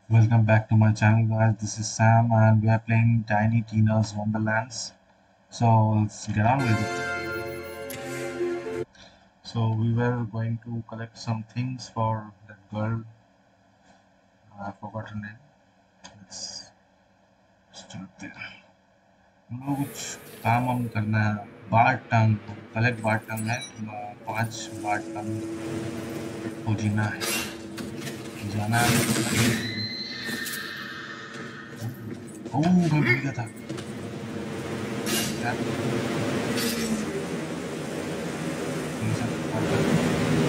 Welcome back to my channel, guys. This is Sam, and we are playing Tiny Tina's Wonderlands. So let's get on with it. So we were going to collect some things for that girl. I forgot her name. Let's start there. हम लोग कुछ काम वाम करना है. बाट टंग collect बाट टंग है. 5 बाट टंग को जीना है. जाना है. ओह मैं भूल गया था. क्या? ये सब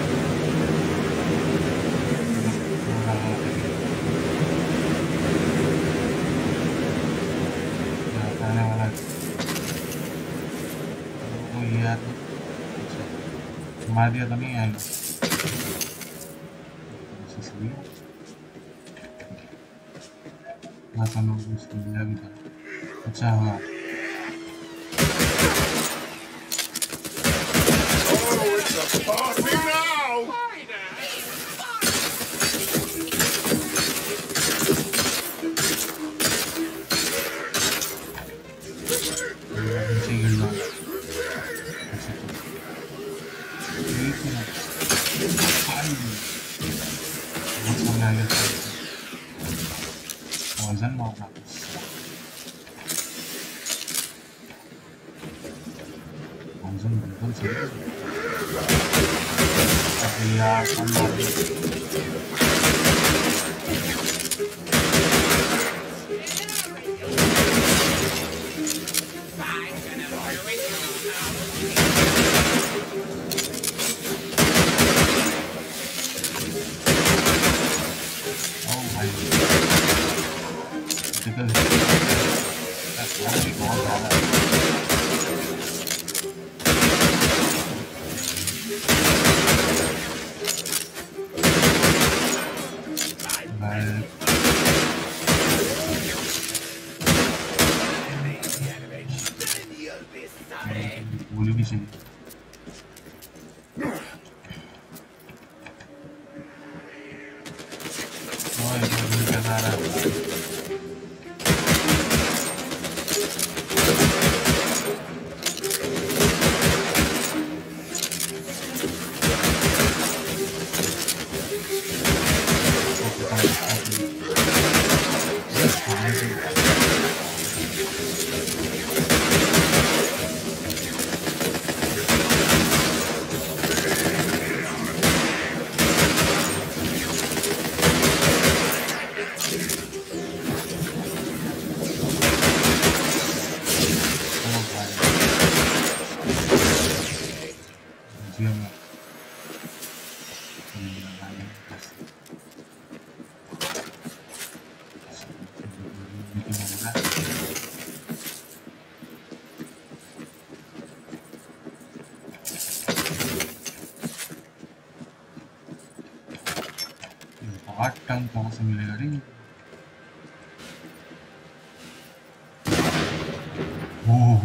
आने वाला है. वो ये यार मार दिया तो नहीं आएगा. सही है. बस हम लोग उसको लिया भी था. अच्छा हाँ. नीचे गिरना. अच्छा ठीक है. बहुत सामने आ गया. वजन मारना. वजन बिल्कुल सही है. अरे यार कम मार दिया. गोली भी चाहिए. आ रहा है. बाट टंग कहाँ से मिलेगा रे? ओह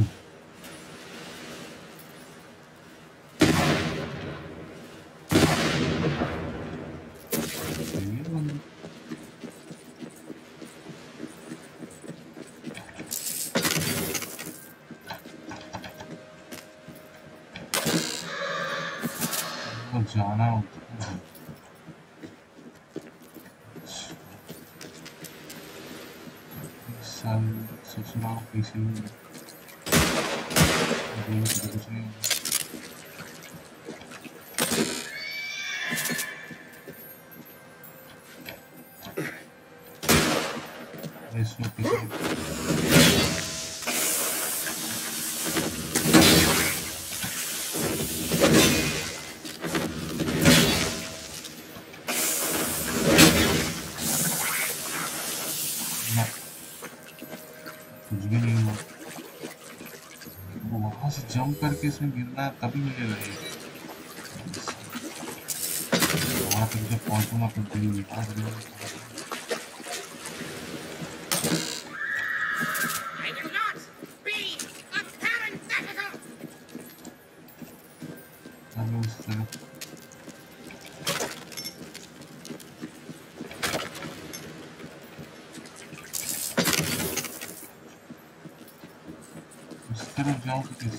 जाना होता है. साल सोचना कैसे कुछ नहीं. इसमें कुछ भी नहीं हुआ. वहां से जंप करके इसमें गिरना तभी मिलेगा ये. वहां तक जब पहुंचूंगा तो तरफ जाऊं तो कैसे?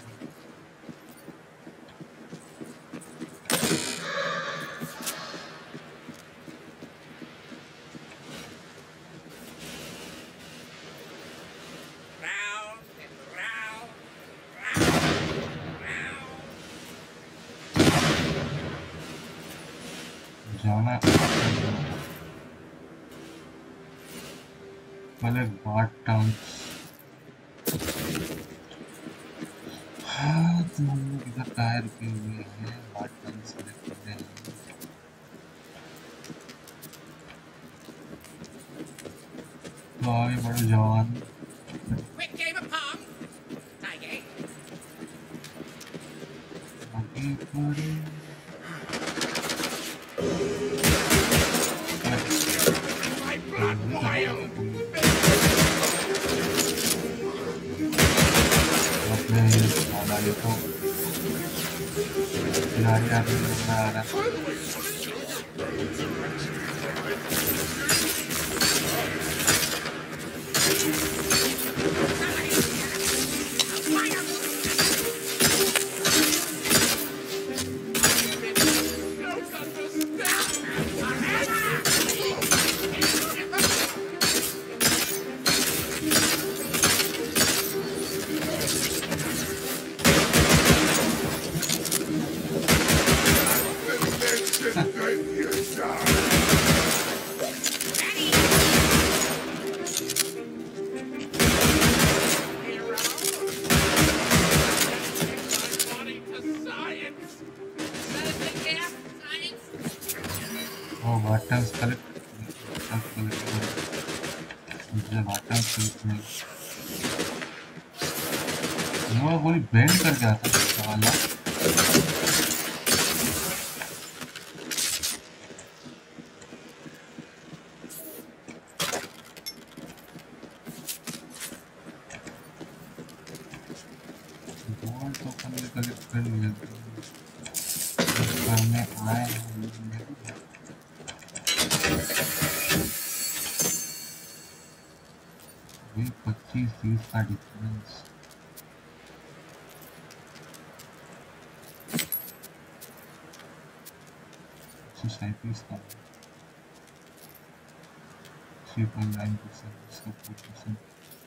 जाना पहले बाट टाउन। हाँ तो हम लोग इधर टायर रुके हुए हैं, बाट टाउन सेलेक्ट करते हैं। तो आगे बढ़ो जवान। आगे बढ़ो। देखो खिलाड़ी आगे आ रहा है। कोई बैंड करके आता है वाला। तो कलेक्ट कर लिया करने आए हैं। वही 25-30 का डिफरेंस। सोसाइटीज का 3.9%, इसका 4%।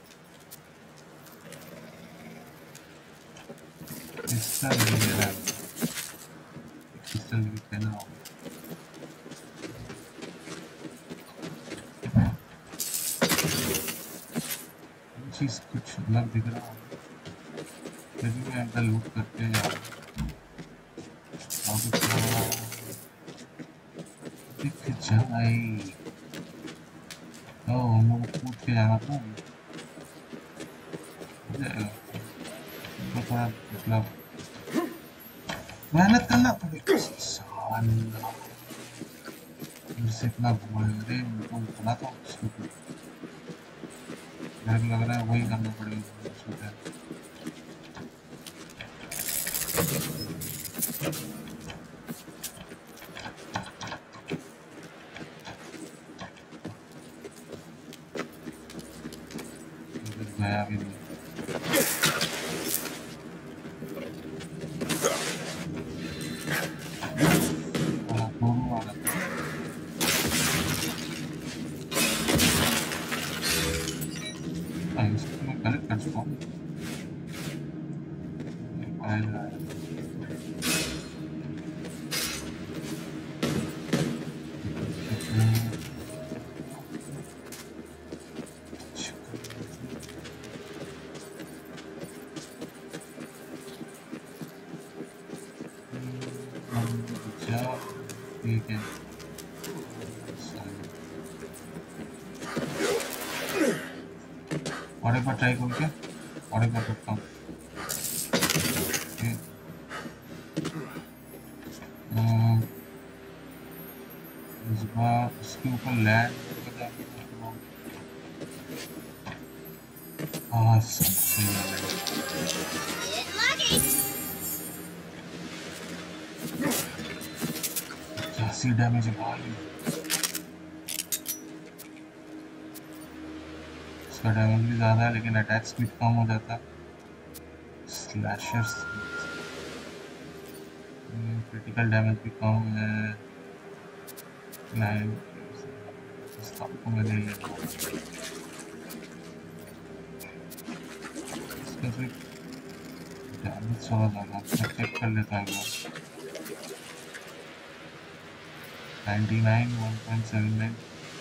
इसका नहीं ले रहा है, इसका लेके कहना होगा। चीज कुछ अलग दिख रहा है, लेकिन मैं अंदर लूट करके यार दिख जाए। ओ हम लोग कूद के जाना था, थोड़ा मतलब मेहनत करना पड़ेगा। से इतना अरे उनको बना था उसको लग रहा है वही करना पड़ेगा। गया भी नहीं। और एक बार ट्राई करके और एक बार करता हूँ। इस बार इसके ऊपर लैंड सबसे 80 डैमेज भाई। इसका डैमेज भी ज़्यादा है लेकिन अटैक स्पीड कम हो जाता है। स्लैशर्स क्रिटिकल डैमेज भी कम है 9 आपको मैं नहीं लेना इसका सिर्फ डैमेज थोड़ा ज़्यादा चेक कर लेता है वो 99 1.79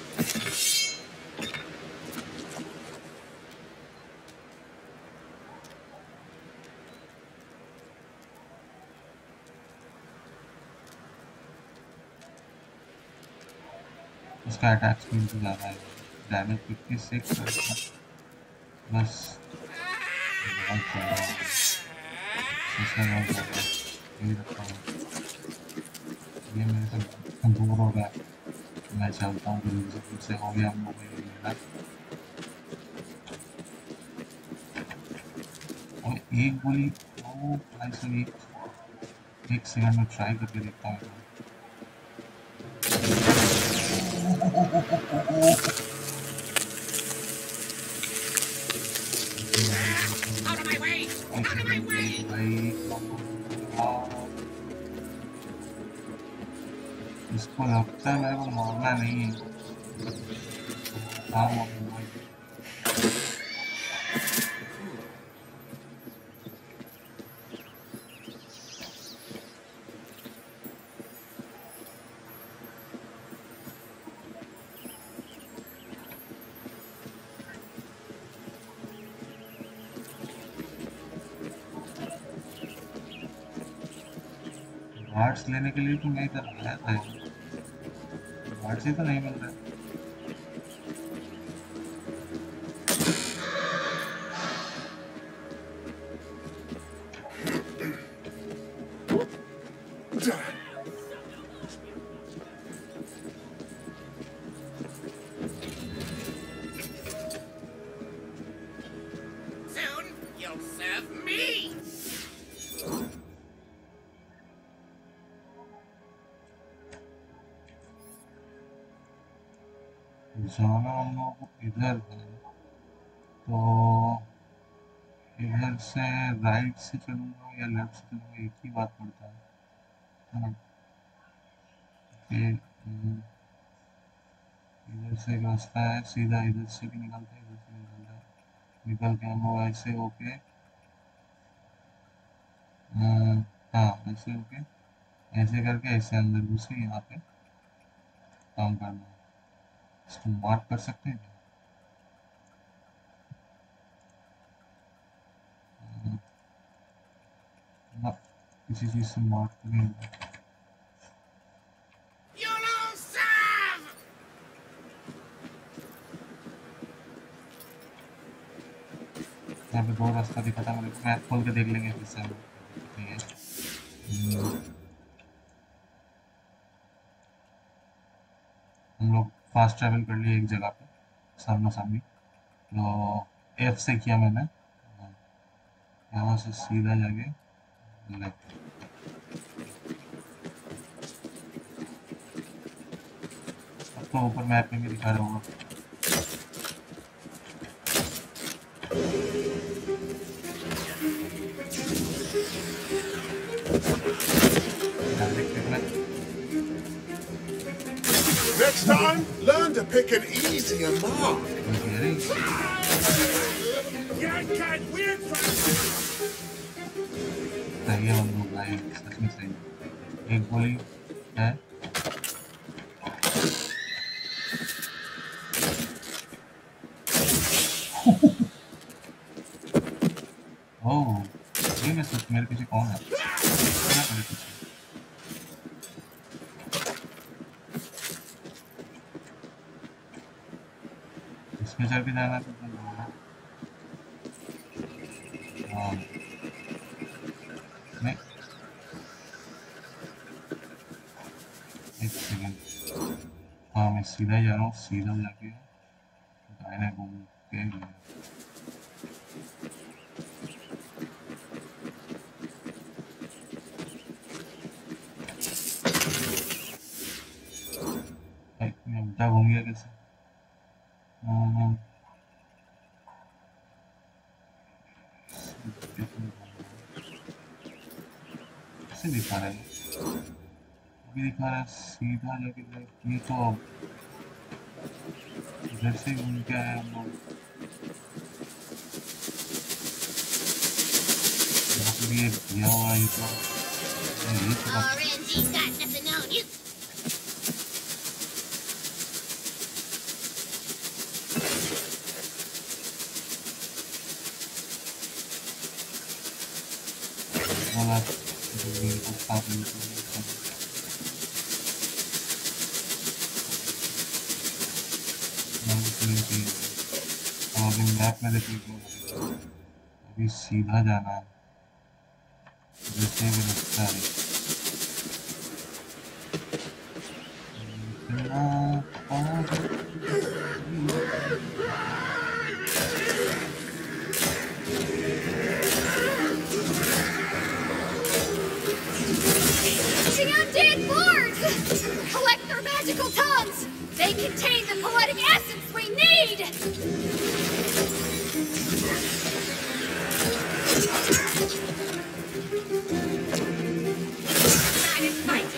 उसका अटैक स्पीड भी ज़्यादा है डैमेज 56 प्लस बहुत ज़्यादा इसमें बहुत ज़्यादा यही रखता हूँ ये मेरे से दूर हो गया मैं चलता हूँ जल्दी से हो गया हम लोग ये मेरा और एक गोली वो भाई साहब एक सेकंड में ट्राई करके देखता हूँ इसको लगता है मेरे को मारना नहीं है हाँ गार्ड्स लेने के लिए तो मैं इधर आया था गार्ड से तो नहीं मिल रहा जाना हम लोग इधर है तो इधर से राइट से चलूँगा या लेफ्ट से चलूँगा एक ही बात पड़ता है ना इधर से एक रास्ता है सीधा इधर से भी निकलता है इधर से निकलता है निकल के हम लोग ऐसे होके हाँ ऐसे होके ऐसे करके ऐसे अंदर घुस के यहाँ पे काम करना है इसको मार्क कर सकते हैं ना किसी चीज़ से मार्क तो नहीं होगा यहाँ पे दो रास्ता दिखा था मुझे मैप खोल के देख लेंगे फिर से ठीक है हम लोग फास्ट ट्रैवल कर लिए एक जगह पे सामना सामनी तो एफ से किया मैंने यहाँ से सीधा जाके लेफ्ट अब तो ऊपर मैप में भी दिखा रहा होगा Next time, learn to pick an easier mark. सही है हम लोग भाई सच में सही एक गोली है ओह ये मैं सच मेरे पीछे कौन है इसमें चल के जाना तो हाँ नहीं एक सेकंड हाँ मैं सीधा ही जा रहा हूँ सीधा जाके दाहिने घूम के उल्टा घूम गया कैसे कैसे दिखा रहा है? अभी दिखा रहा है सीधा जाके ये तो इधर से घूम के आया हम लोग। यहाँ पे भी एक दिया हुआ है तो ये तो RNG's got nothing on you. वाला को साफ नहीं अभी मैप में देखिए अभी सीधा जाना है जैसे भी लगता है The undead lords! Collect their magical tongues! They contain the poetic essence we need! Dragon fight!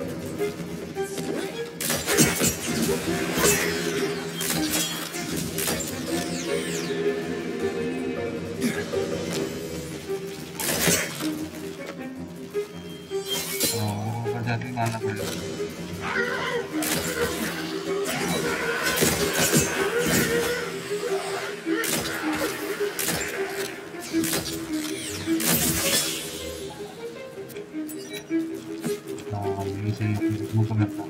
ऊपर जाके मारना पड़ेगा ये सही है मुंह को लगता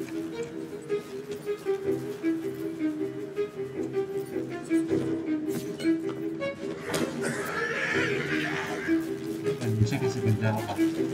नीचे कैसे गिर जाएगा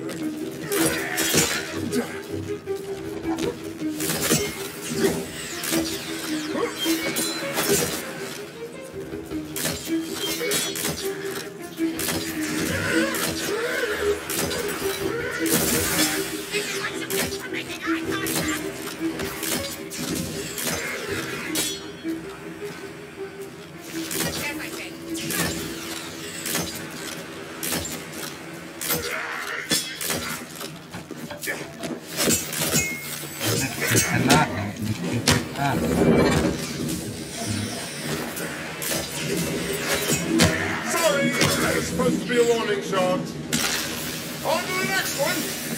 Sorry, that's supposed to be a warning shot. On to the next one.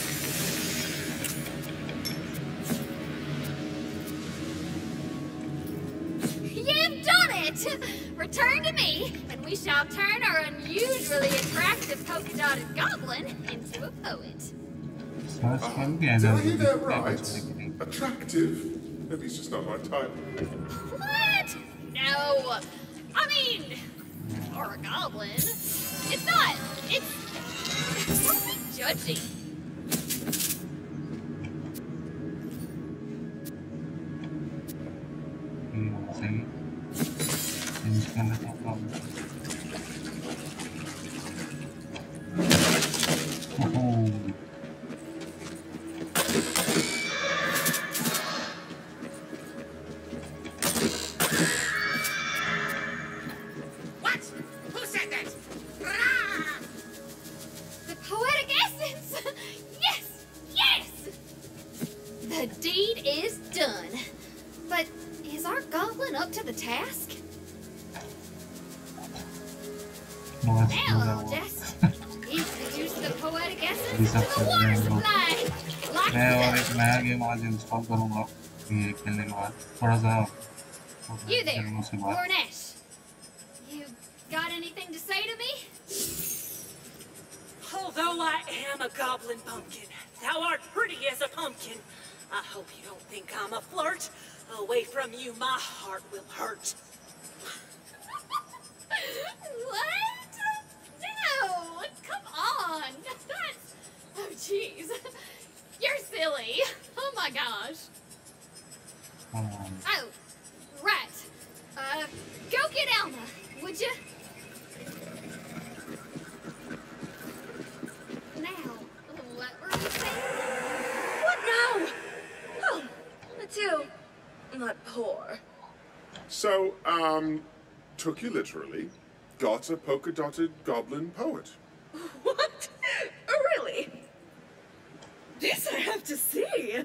You've done it! Return to me, and we shall turn our unusually attractive polka-dotted goblin into a poet. Search कर दिया Did I जाए hear that right? Attractive? Maybe it's just not my type. What? No. I mean, or a goblin. It's not. It's... Don't be judgy. सही change कर लेता हूँ What? Who said that? Rah! The poetic essence! Yes! Yes! The deed is done. But is our goblin up to the task? Now I'll just introduce the poetic essence to the water supply. Like मैं और that. एक नया game आज install करूँगा ये खेलने के बाद थोड़ा सा You there, खेलने के बाद Warnesh. You got anything to say to me? Although I am a goblin pumpkin, thou art pretty as a pumpkin. I hope you don't think I'm a flirt. Away from you, my heart will hurt. What? No! Come on! That's... Oh, jeez. You're silly. Oh, my gosh. Oh, right. Go get Alma, would you? Now, what were you saying? What now? Oh, it's you. Not poor. So, took you literally, got a polka-dotted goblin poet. What? Really? This I have to see.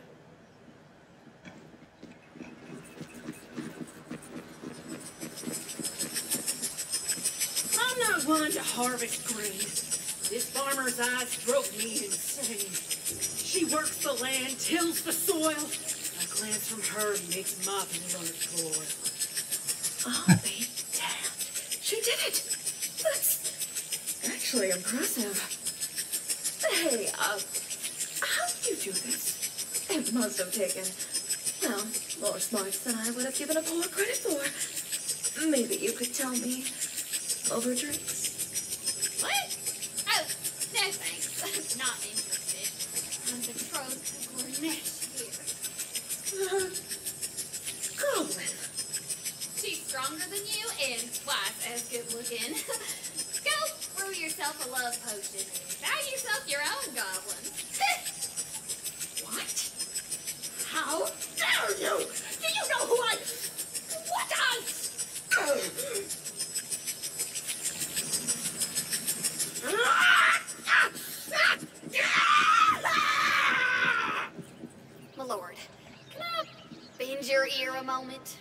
I'm not one to harvest grain. This farmer's eyes drove me insane. She works the land, tills the soil. A glance from her makes my blood boil. I'll be damned. She did it. That's actually impressive. Hey, how do you do this? It must have taken, well, more smarts than I would have given a poor credit for. Maybe you could tell me over drinks. What? Oh, no thanks. Not interested. I'm betrothed to Gornesh here. Goblin. She's stronger than you and twice as good looking. Go brew yourself a love potion and buy yourself your own goblin. What? How dare you? Do you know who I... What I... My lord, can I bend your ear a moment?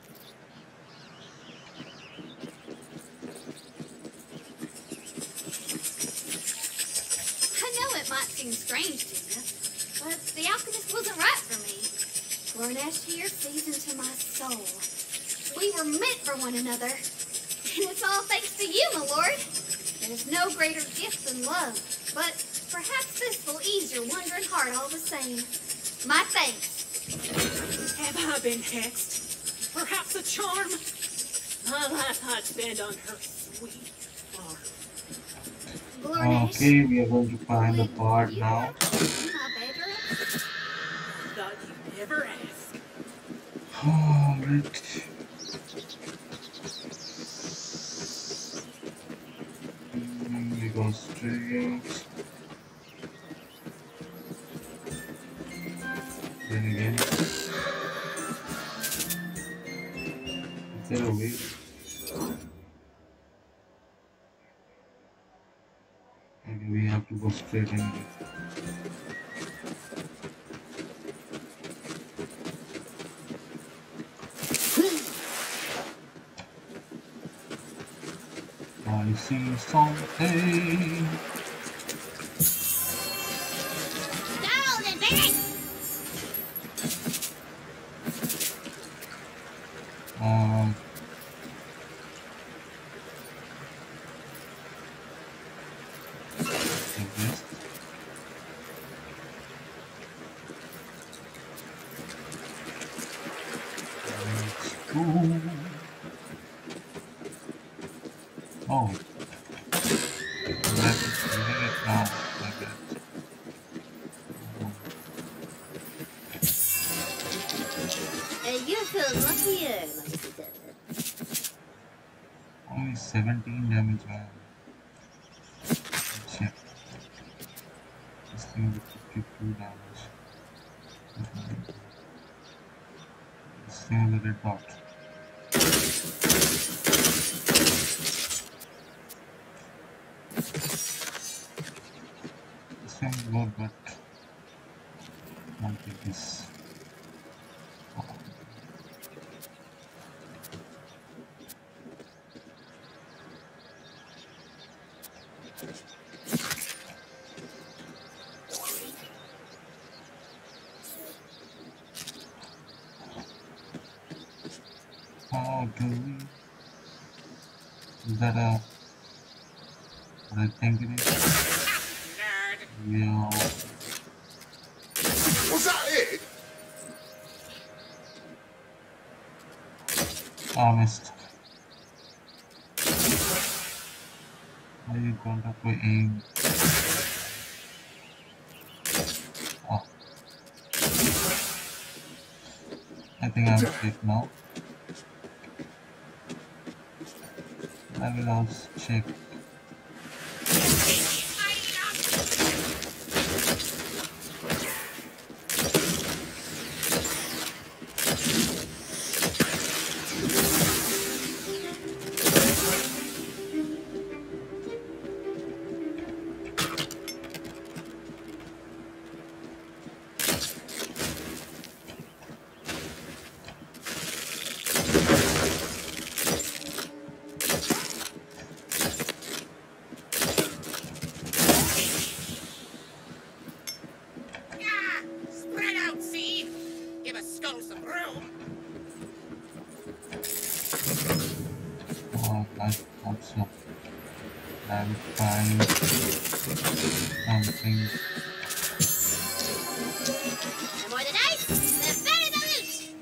I know it might seem strange to you, but the alchemist wasn't right for me. Gornesh here sees into my soul. We were meant for one another, and it's all thanks to you, my lord. There's no greater gift than love, but perhaps this will ease your wandering heart all the same. My thanks. Have I been hexed? Perhaps a charm? My life I'd spend on her sweet farm. Gornesh, Okay, we are going to find the part you now. come to my bedroom? Thought you'd never ask. Alright. We go straight. Then again. Is there a way? Maybe we have to go straight anyway. I see something. Down and back! Like this. Let's go. Oh. That is doing it now, like that. You feel luckier, Mr. Only 17 damage, man. Check. This thing will 52 damage. This thing is a red dot. This thing is good, but I'll take this. How do we? Is that a? What I think it is? Yeah. Was that it? I missed. Are you going to play aim? Oh. I think I'm safe now. I will also check. I thought so. I will find something. The more the dice, the better the loot.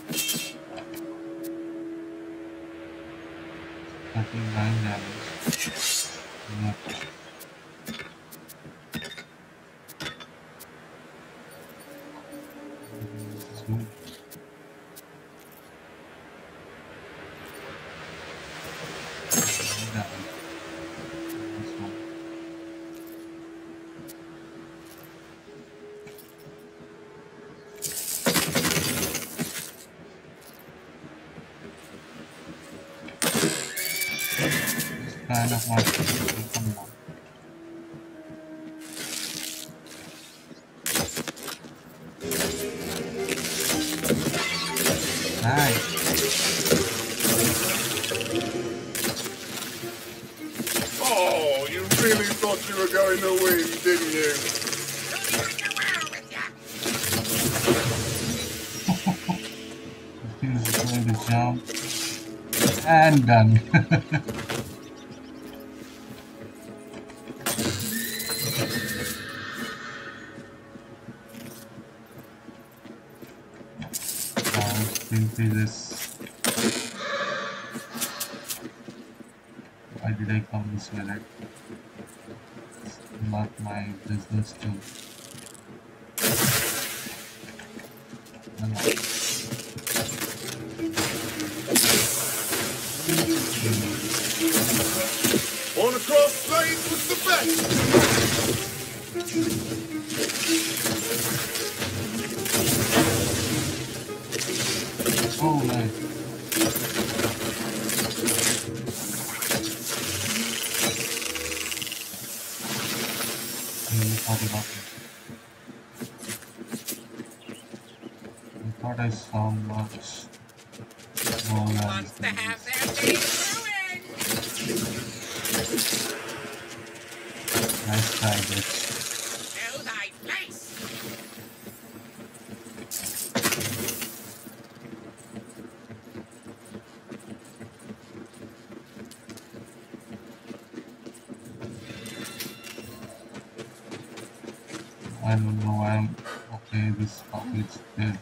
39 damage. Yep. This is good. Damage. This one. This kind of monster will come down. Nice. Oh, you really thought you were going to win, didn't you? He's going to jump and done. Simply this. Why did I come this way? Right? It's not my business to. On a cross blade was the best. Oh, nice. I thought I saw much more than Wants to have their day ruined. nice try, bitch. Know thy place. I don't know why I'm okay. This copy is dead.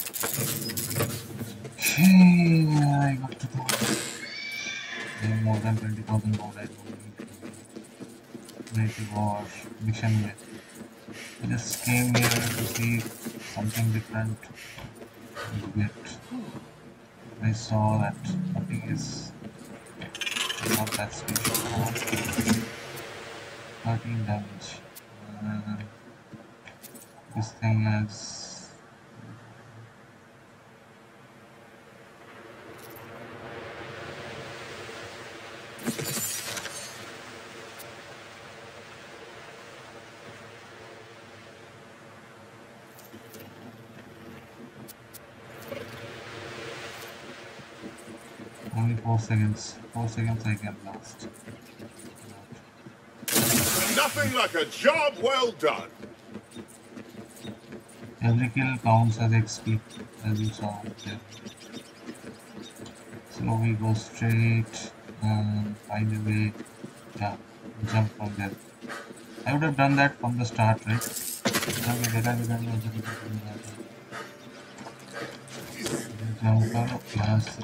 Okay, I got to go. More than 20,000 gold. I don't need to go or mission with. I just came here to see something different. Yet I saw that nothing is not that special. 13 damage. This thing is only 4 seconds. 4 seconds I can last. Nothing like a job well done. Every kill counts as XP, as you saw there. So we go straight and find a way, yeah, jump from there. I would have done that from the start, right? Jump plus.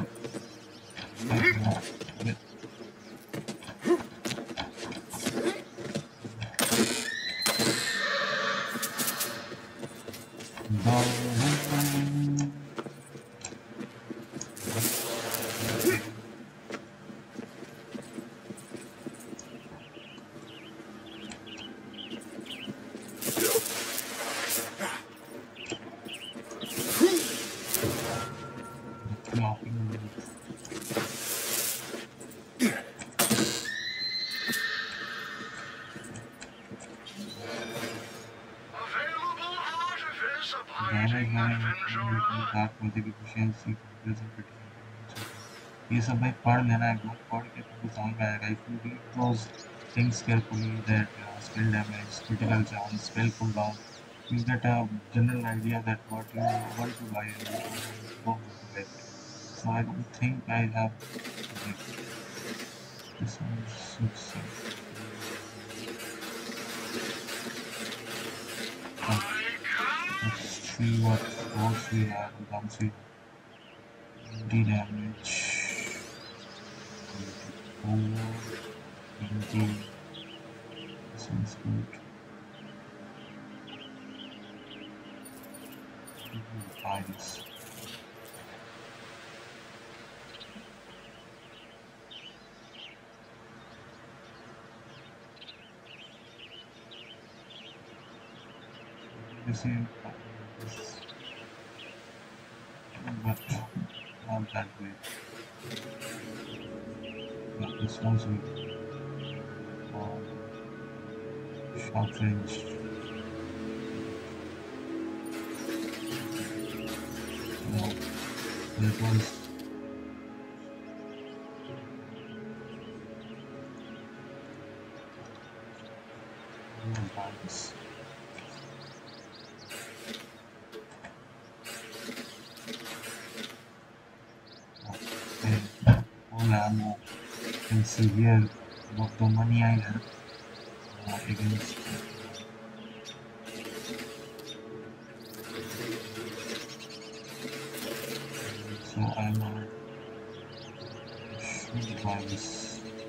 ये सब भाई पढ़ लेना है एकदम पढ़ के तुमको समझ में आएगा if you read those things carefully that spell damage, critical chance, spell cooldown, you get a general idea that what you want to buy and what you don't want to buy. So I don't think I have like, This one is so let's see what force we have. Once we 20 damage, 4, 20. This one's good. 5. You see, but not that great. Yeah, this one's weak. Short range. No, that one's balance. Ammo. You can see here what the money I have against. So I'm should buy this.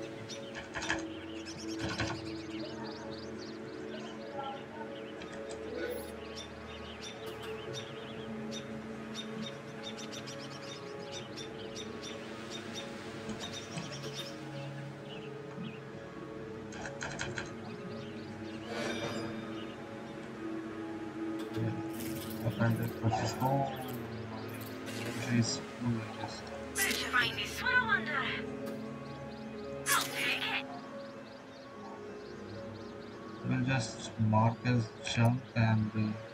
We'll just mark as junk and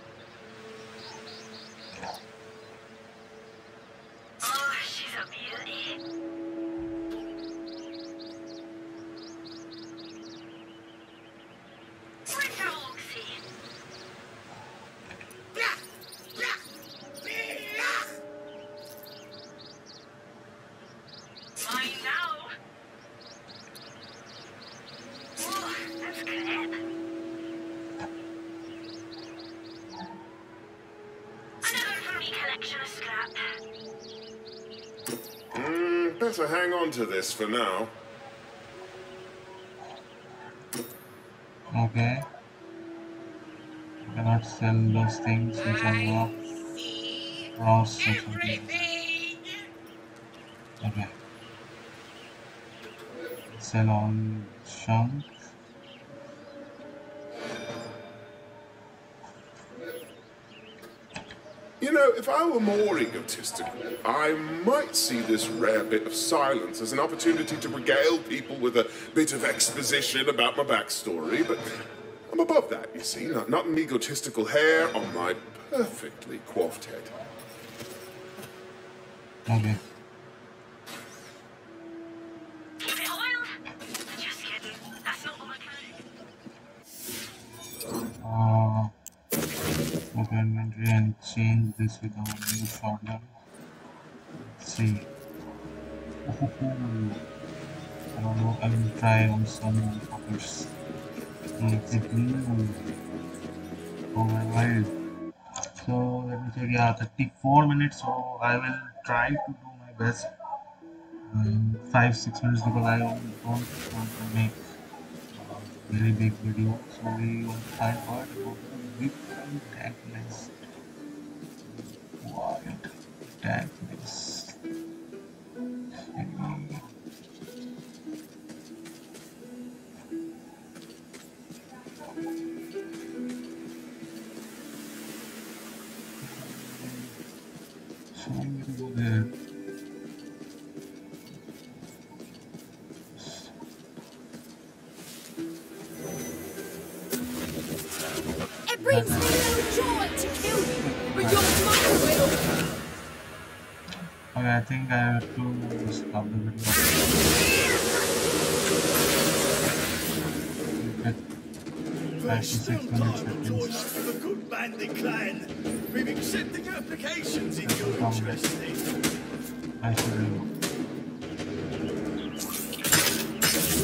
oh, she's a beauty. Where's her Oxy? Mine now. Oh, that's crap. Another for me collection of scrap. Better hang on to this for now. okay. I cannot sell those things which are not See Ross or something. everything. Okay. Sell all junk. You know, if I were more egotistical, I might see this rare bit of silence as an opportunity to regale people with a bit of exposition about my backstory, but I'm above that, you see. Not an egotistical hair on my perfectly coiffed head. Okay. Keep it oiled? Just kidding. That's not what I can. Open inventory and change this with our new shotgun. Let's see. Ooh. I don't know. I will try on some motherfuckers. Make it new. Oh my god. So let me check. Yeah, 34 minutes. So I will try to do my best in 5-6 minutes because I don't want to make a very big video. So we will find out about the different techniques. Wild techniques. So I'm gonna go there. It brings me no joy to kill you, but your mother will. Okay, I think I have to stop the video. We're 56 still minutes part at of least. George for the Good Bandit clan. We're accepting applications if you're interested. I should do.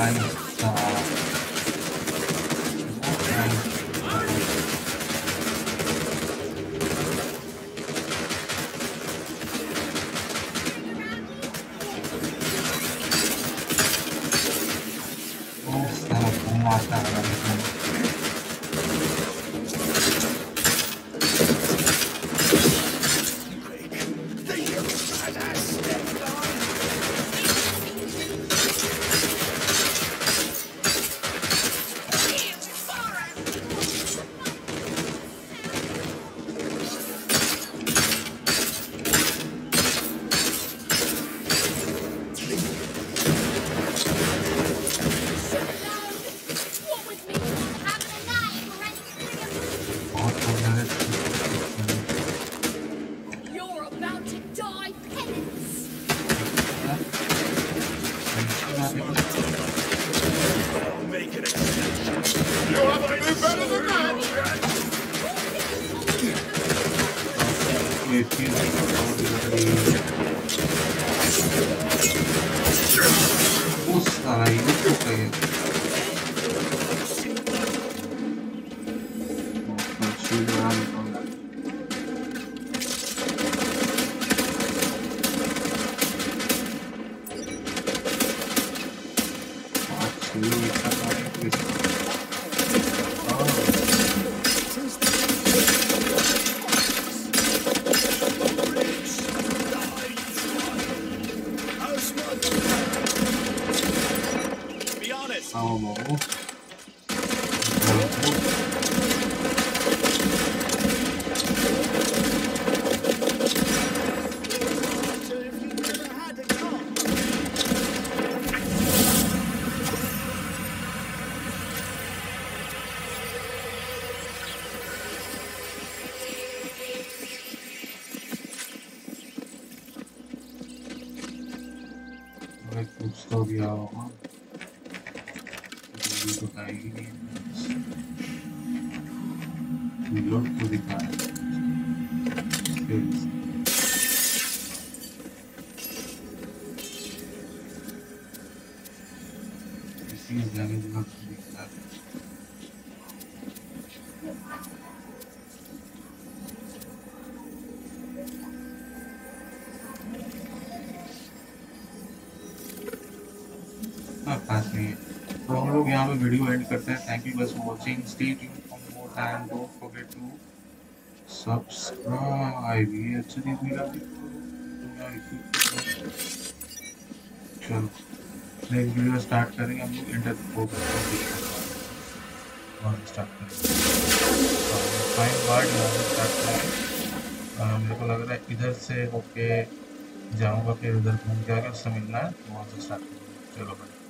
What with me having a knife or anything? You're about to die penance. I'll make an exception. You'll have to do better than that. How's my... Be honest. So if you've never had a car, कुछ तो दिया होगा तो आएगी नहीं load तो दिखा है इसी जाने दिखा है खास नहीं है तो हम लोग यहाँ पे वीडियो एंड करते हैं थैंक यू बस watching stay tuned for more time don't forget to subscribe ये अच्छा चीज मिला चलो नेक्स्ट वीडियो स्टार्ट करेंगे हम लोग इंटर और स्टार्ट करेंगे फाइन वर्ड यहाँ से स्टार्ट करेंगे मेरे को लग रहा है इधर से होके जाऊँगा फिर उधर घूम के आके उससे मिलना है वहाँ से स्टार्ट करेंगे चलो भाई